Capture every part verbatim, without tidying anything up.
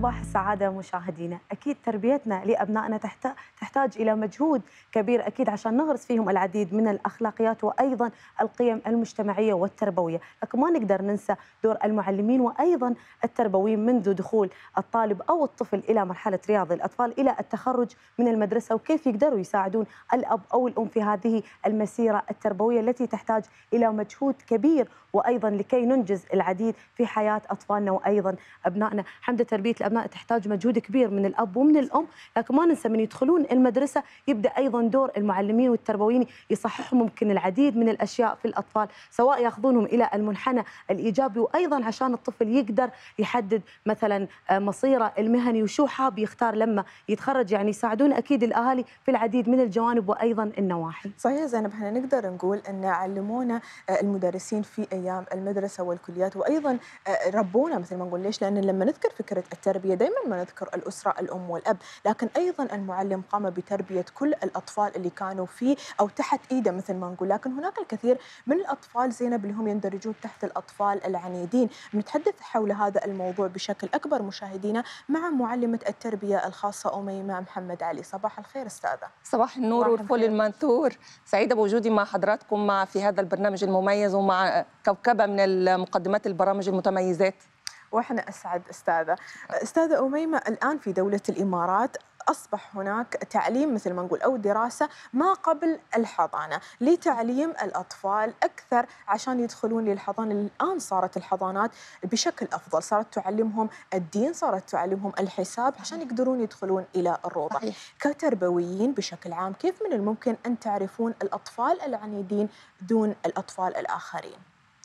صباح السعادة مشاهدينا. أكيد تربيتنا لأبنائنا تحت- تحتاج إلى مجهود كبير أكيد عشان نغرس فيهم العديد من الأخلاقيات وأيضا القيم المجتمعية والتربوية، لكن ما نقدر ننسى دور المعلمين وأيضا التربويين منذ دخول الطالب أو الطفل إلى مرحلة رياض الأطفال إلى التخرج من المدرسة، وكيف يقدروا يساعدون الأب أو الأم في هذه المسيرة التربوية التي تحتاج إلى مجهود كبير، وأيضا لكي ننجز العديد في حياة أطفالنا وأيضا أبنائنا. حمد تربية الأبناء تحتاج مجهود كبير من الأب ومن الأم، لكن ما ننسى من يدخلون المدرسة يبدأ أيضا دور المعلمين والتربويين يصححوا ممكن العديد من الأشياء في الأطفال، سواء ياخذونهم إلى المنحنى الإيجابي وأيضا عشان الطفل يقدر يحدد مثلا مصيره المهني وشو حاب يختار لما يتخرج. يعني يساعدون أكيد الأهالي في العديد من الجوانب وأيضا النواحي. صحيح زينب، احنا نقدر نقول ان علمونا المدرسين في ايام المدرسه والكليات، وايضا ربونا مثل ما نقول. ليش؟ لان لما نذكر فكره التربيه دائما ما نذكر الاسره الام والاب، لكن ايضا المعلم قام بتربيه كل الاطفال اللي كانوا فيه او تحت ايده مثل ما نقول. لكن هناك الكثير من الاطفال زينب اللي هم يندرجون تحت الاطفال العنيدين. نتحدث حول هذا الموضوع بشكل اكبر مشاهدينا مع معلمه التربيه الخاصه اميمه محمد علي. صباح الخير استاذه. صباح النور والفل المنثور، سعيدة بوجودي مع حضراتكم مع في هذا البرنامج المميز ومع كوكبة من المقدمات البرامج المتميزات. واحنا اسعد استاذه. استاذه اميمه، الان في دوله الامارات أصبح هناك تعليم مثل ما نقول أو دراسة ما قبل الحضانة لتعليم الأطفال أكثر عشان يدخلون للحضانة. الآن صارت الحضانات بشكل أفضل، صارت تعلمهم الدين، صارت تعلمهم الحساب عشان يقدرون يدخلون إلى الروضة. صحيح. كتربويين بشكل عام، كيف من الممكن أن تعرفون الأطفال العنيدين دون الأطفال الآخرين؟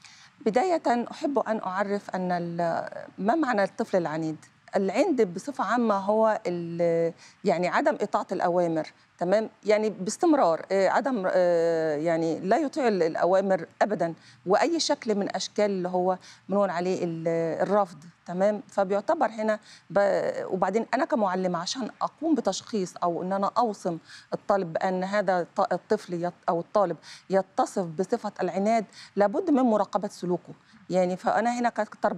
بداية أحب أن أعرف أن ما معنى الطفل العنيد؟ العند بصفة عامة هو يعني عدم إطاعة الأوامر، تمام؟ يعني باستمرار عدم يعني لا يطيع الأوامر أبدا، وأي شكل من أشكال اللي هو بنقول عليه الرفض، تمام؟ فبيعتبر هنا وبعدين أنا كمعلمة عشان أقوم بتشخيص أو أن أنا أوصم الطالب بأن هذا الطفل أو الطالب يتصف بصفة العناد، لابد من مراقبة سلوكه. يعني فأنا هنا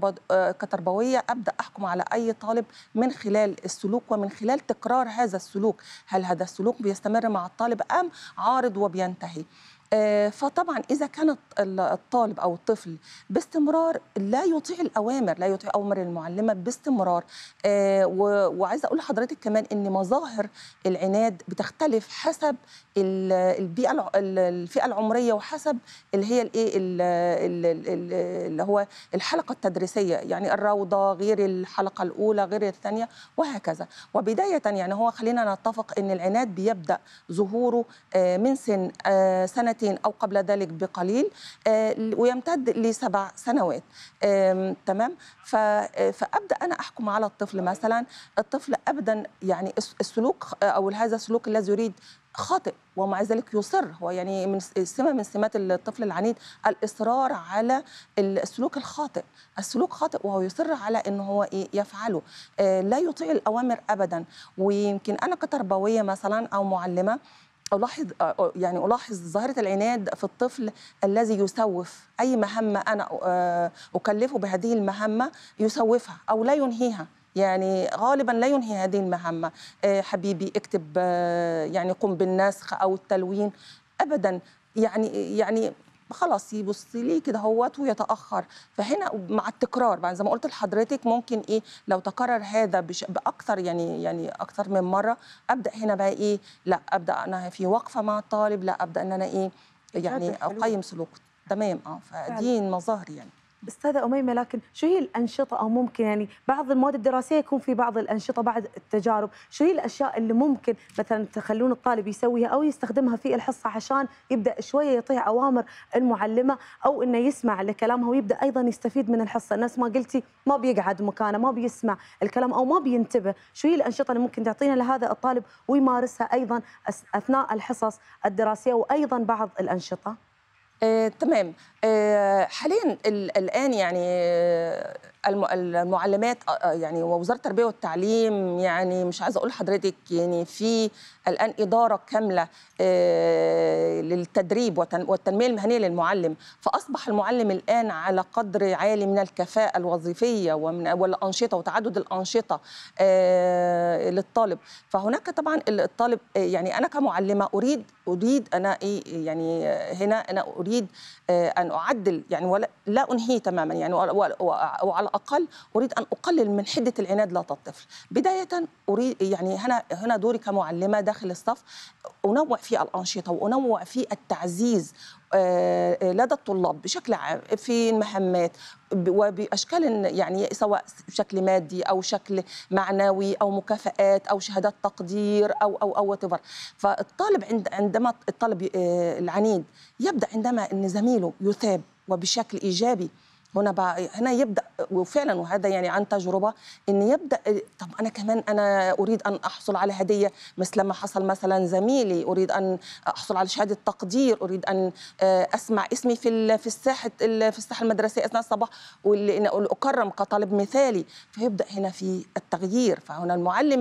كتربوية أبدأ أحكم على أي طالب من خلال السلوك ومن خلال تكرار هذا السلوك. هل هذا السلوك بيستمر مع الطالب أم عارض وبينتهي؟ فطبعا إذا كان الطالب أو الطفل باستمرار لا يطيع الأوامر، لا يطيع أوامر المعلمة باستمرار، وعايزة أقول لحضرتك كمان إن مظاهر العناد بتختلف حسب البيئة الفئة العمرية وحسب اللي هي الإيه اللي هو الحلقة التدريسية، يعني الروضة غير الحلقة الأولى غير الثانية وهكذا. وبداية يعني هو خلينا نتفق إن العناد بيبدأ ظهوره من سن سنتين أو قبل ذلك بقليل ويمتد لسبع سنوات، تمام؟ فأبدأ أنا أحكم على الطفل. مثلا الطفل أبدا يعني السلوك أو هذا السلوك الذي يريد خاطئ ومع ذلك يصر، هو يعني من سمة من سمات الطفل العنيد الإصرار على السلوك الخاطئ. السلوك خاطئ وهو يصر على إنه هو إيه يفعله، آه لا يطيع الأوامر أبدا. ويمكن أنا كتربوية مثلا أو معلمة ألاحظ يعني ألاحظ ظاهرة العناد في الطفل الذي يسوف أي مهمة أنا أكلفه بهذه المهمة، يسوفها أو لا ينهيها. يعني غالبا لا ينهي هذه المهمة. آه حبيبي اكتب، آه يعني قم بالنسخ أو التلوين أبدا. يعني يعني خلاص يبص لي كده هوت ويتأخر. فهنا مع التكرار بعد زي ما قلت لحضرتك ممكن ايه لو تكرر هذا بش... باكثر يعني يعني اكثر من مره، ابدا هنا بقى ايه لا ابدا انا في وقفه مع الطالب، لا ابدا ان انا ايه يعني اقيم سلوكه. تمام. اه فدي المظاهر يعني. أستاذة أميمة، لكن شو هي الأنشطة أو ممكن يعني بعض المواد الدراسية يكون في بعض الأنشطة بعد التجارب، شو هي الأشياء اللي ممكن مثلا تخلون الطالب يسويها أو يستخدمها في الحصة عشان يبدأ شوية يطيع أوامر المعلمة أو إنه يسمع لكلامها ويبدأ أيضا يستفيد من الحصة؟ الناس ما قلتي ما بيقعد مكانه، ما بيسمع الكلام أو ما بينتبه، شو هي الأنشطة اللي ممكن تعطينا لهذا الطالب ويمارسها أيضا أثناء الحصص الدراسية وأيضا بعض الأنشطة؟ آه، تمام. آه، حاليا الآن يعني آه، المعلمات يعني ووزاره التربيه والتعليم، يعني مش عايزه اقول لحضرتك يعني في الان اداره كامله للتدريب والتنميه المهنيه للمعلم، فاصبح المعلم الان على قدر عالي من الكفاءه الوظيفيه ومن والانشطه وتعدد الانشطه للطالب. فهناك طبعا الطالب، يعني انا كمعلمه اريد اريد انا ايه يعني هنا انا اريد ان اعدل يعني ولا لا انهيه تماما يعني، وعلى الاقل اريد ان اقلل من حده العناد لدى الطفل. بدايه اريد يعني هنا هنا دوري كمعلمه داخل الصف انوع في الانشطه وانوع في التعزيز لدى الطلاب بشكل عام في المهمات وباشكال يعني سواء بشكل مادي او شكل معنوي او مكافآت او شهادات تقدير او او او whatever. فالطالب عند عندما الطالب العنيد يبدا عندما ان زميله يثاب وبشكل ايجابي، هنا بقى هنا يبدا وفعلا، وهذا يعني عن تجربه، ان يبدا طب انا كمان انا اريد ان احصل على هديه مثل ما حصل مثلا زميلي، اريد ان احصل على شهاده تقدير، اريد ان اسمع اسمي في في الساحه في الساحه المدرسيه اثناء الصباح واللي اكرم كطالب مثالي. فيبدا هنا في التغيير. فهنا المعلم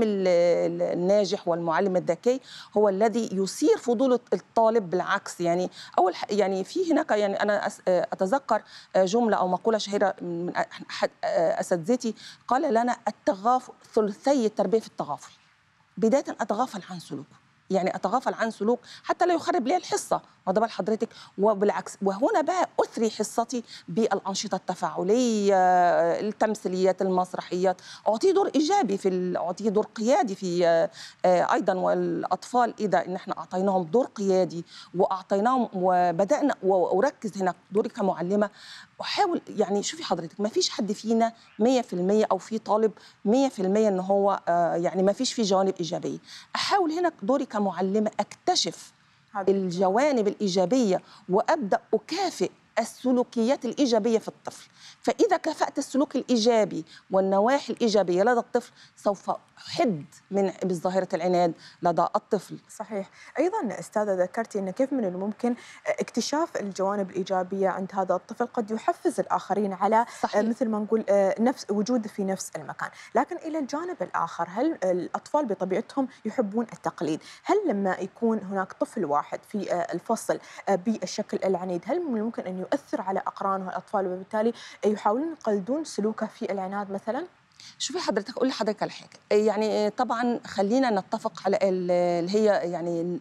الناجح والمعلم الذكي هو الذي يثير فضول الطالب. بالعكس يعني اول يعني في هناك يعني انا اتذكر جمله او مقوله شهيره من احد اساتذتي قال لنا: التغافل ثلثي التربيه في التغافل. بدايه اتغافل عن سلوكه، يعني اتغافل عن سلوك حتى لا يخرب لي الحصه، واخده بال حضرتك؟ وبالعكس، وهنا بقى اثري حصتي بالانشطه التفاعليه، التمثيليات، المسرحيات، اعطيه دور ايجابي في اعطيه دور قيادي في ايضا. والاطفال اذا ان احنا اعطيناهم دور قيادي واعطيناهم وبدانا، واركز هنا دوري كمعلمه احاول يعني شوفي حضرتك ما فيش حد فينا مية في المية او في طالب مية في المية ان هو يعني ما فيش فيه جوانب ايجابيه. احاول هنا دوري كمعلمه اكتشف الجوانب الايجابيه وابدا اكافئ السلوكيات الايجابيه في الطفل. فاذا كافأت السلوك الايجابي والنواحي الايجابيه لدى الطفل سوف احد من ظاهره العناد لدى الطفل. صحيح. ايضا استاذه ذكرتي ان كيف من الممكن اكتشاف الجوانب الايجابيه عند هذا الطفل قد يحفز الاخرين على صحيح. مثل ما نقول نفس وجوده في نفس المكان. لكن الى الجانب الاخر، هل الاطفال بطبيعتهم يحبون التقليد؟ هل لما يكون هناك طفل واحد في الفصل بالشكل العنيد هل من الممكن ان يؤثر على اقرانه الاطفال وبالتالي يحاولون يقلدون سلوكه في العناد مثلا؟ شوفي حضرتك اقول لحضرتك على حاجه، يعني طبعا خلينا نتفق على اللي هي يعني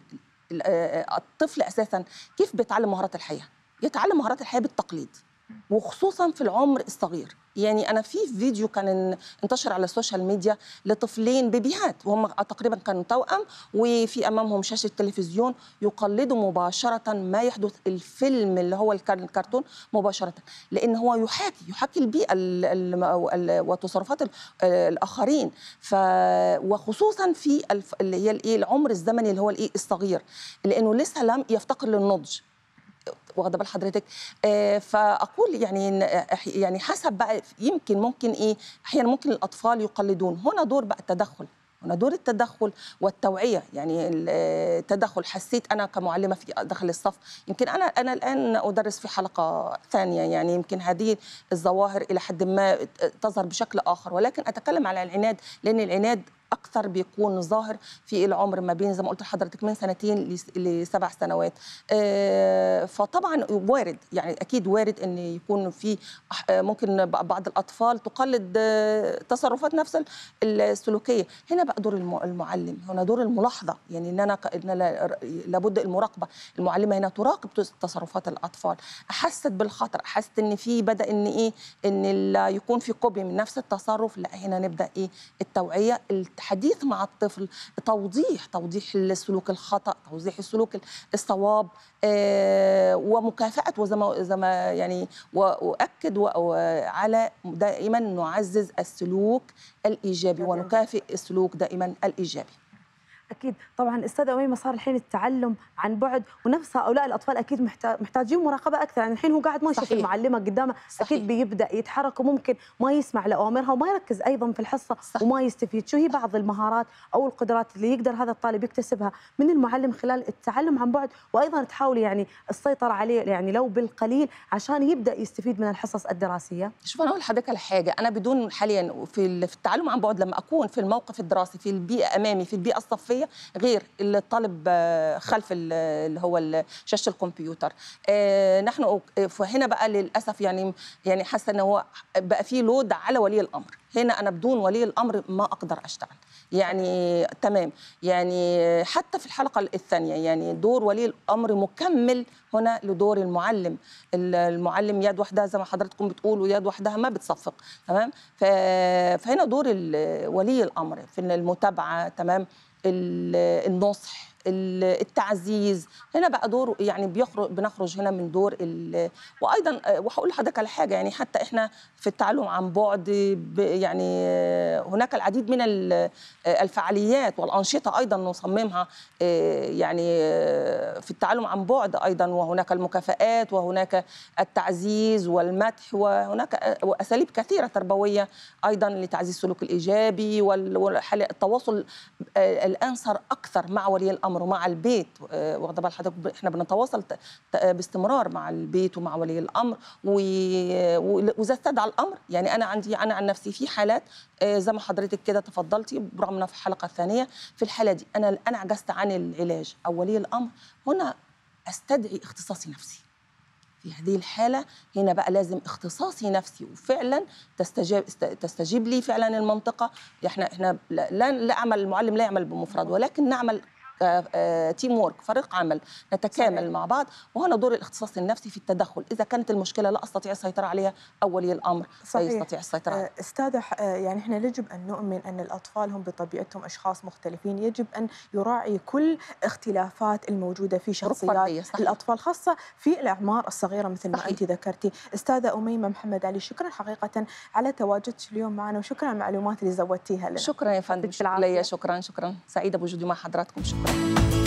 الطفل اساسا كيف بيتعلم مهارات الحياه؟ يتعلم مهارات الحياه بالتقليد، وخصوصا في العمر الصغير. يعني انا في فيديو كان انتشر على السوشيال ميديا لطفلين بيبيهات وهم تقريبا كانوا توأم، وفي امامهم شاشه تلفزيون يقلدوا مباشره ما يحدث الفيلم اللي هو الكرتون مباشره، لان هو يحاكي يحاكي البيئه وتصرفات الاخرين. ف وخصوصا في اللي هي الايه العمر الزمني اللي هو الايه الصغير، لانه لسه لم يفتقر للنضج، واخده بال حضرتك؟ آه فاقول يعني يعني حسب بقى، يمكن ممكن ايه احيانا ممكن الاطفال يقلدون. هنا دور بقى التدخل، هنا دور التدخل والتوعيه. يعني التدخل حسيت انا كمعلمه في داخل الصف، يمكن انا انا الان ادرس في حلقه ثانيه، يعني يمكن هذه الظواهر الى حد ما تظهر بشكل اخر، ولكن اتكلم على العناد لان العناد اكثر بيكون ظاهر في العمر ما بين زي ما قلت لحضرتك من سنتين لسبع سنوات. فطبعا وارد، يعني اكيد وارد ان يكون في ممكن بعض الاطفال تقلد تصرفات نفس السلوكيه. هنا بقى دور المعلم، هنا دور الملاحظه، يعني ان انا لابد المراقبه. المعلمه هنا تراقب تصرفات الاطفال، احست بالخطر، احست ان في بدا ان ايه ان يكون في كوبي من نفس التصرف، لا هنا نبدا ايه التوعيه، الحديث مع الطفل، توضيح توضيح السلوك الخطأ، توضيح السلوك الصواب، آه ومكافأة وزي ما زي ما يعني وأؤكد على دائما نعزز السلوك الإيجابي ونكافئ السلوك دائما الإيجابي. اكيد طبعا استاذه اميمه، صار الحين التعلم عن بعد، ونفس هؤلاء الاطفال اكيد محتاجين مراقبه اكثر. يعني الحين هو قاعد ما يشوف المعلمه قدامه، اكيد بيبدا يتحرك وممكن ما يسمع لاوامرها وما يركز ايضا في الحصه صحيح. وما يستفيد. شو هي بعض المهارات او القدرات اللي يقدر هذا الطالب يكتسبها من المعلم خلال التعلم عن بعد، وايضا تحاولي يعني السيطره عليه يعني لو بالقليل عشان يبدا يستفيد من الحصص الدراسيه؟ شوف انا اقول لحضرتك على حاجه، انا بدون حاليا في في التعلم عن بعد لما اكون في الموقف الدراسي في البيئه امامي في البيئه الصفيه غير الطالب خلف اللي هو شاشه الكمبيوتر. نحن هنا بقى للاسف يعني يعني حاسه ان هو بقى في لود على ولي الامر. هنا انا بدون ولي الامر ما اقدر اشتغل يعني تمام. يعني حتى في الحلقه الثانيه يعني دور ولي الامر مكمل هنا لدور المعلم. المعلم يد وحدها زي ما حضراتكم بتقولوا، يد وحدها ما بتصفق، تمام. فهنا دور ولي الامر في المتابعه، تمام، النصح، التعزيز. هنا بقى دور يعني بيخرج بنخرج هنا من دور وايضا وهقول لحضرتك على حاجه، يعني حتى احنا في التعلم عن بعد يعني هناك العديد من الفعاليات والانشطه ايضا نصممها يعني في التعلم عن بعد ايضا، وهناك المكافآت وهناك التعزيز والمدح، وهناك اساليب كثيره تربويه ايضا لتعزيز السلوك الايجابي والتواصل الان صار اكثر مع ولي الامر ومع البيت. واخده بال حضرتك احنا بنتواصل باستمرار مع البيت ومع ولي الامر، واذا استدعى الامر يعني انا عندي انا عن نفسي في حالات زي ما حضرتك كده تفضلتي برغم انها في الحلقه الثانيه، في الحاله دي انا انا عجزت عن العلاج او ولي الامر، هنا استدعي اختصاصي نفسي. في هذه الحالة هنا بقى لازم اختصاصي نفسي وفعلا تستجيب تستجيب لي فعلا المنطقة. احنا احنا لا لا عمل المعلم لا يعمل بمفرد، ولكن نعمل تيم وورك، فريق عمل، نتكامل صحيح. مع بعض. وهنا دور الاختصاص النفسي في التدخل اذا كانت المشكله لا استطيع السيطره عليها او ولي الامر صحيح. يستطيع السيطره عليها. استاذه يعني احنا يجب ان نؤمن ان الاطفال هم بطبيعتهم اشخاص مختلفين، يجب ان يراعي كل اختلافات الموجوده في شخصيات الاطفال خاصه في الاعمار الصغيره مثل ما صحيح. انت ذكرتي. استاذه اميمه محمد علي، شكرا حقيقه على تواجدك اليوم معنا، وشكرا على المعلومات اللي زودتيها لنا. شكرا يا فندم، شكرا شكرا شكرا سعيده بوجودي مع حضراتكم. شكرا.